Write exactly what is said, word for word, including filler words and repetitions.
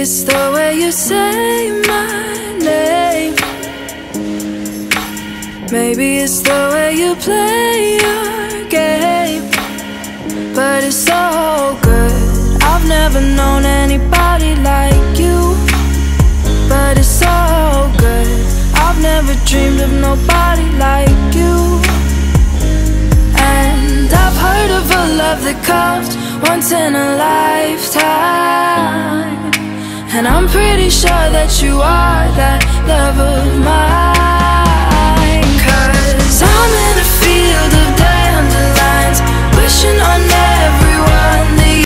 it's the way you say my name. Maybe it's the way you play your game. But it's so good. I've never known anybody like you. But it's so good. I've never dreamed of nobody like you. And I've heard of a love that comes once in a lifetime, and I'm pretty sure that you are that love of mine.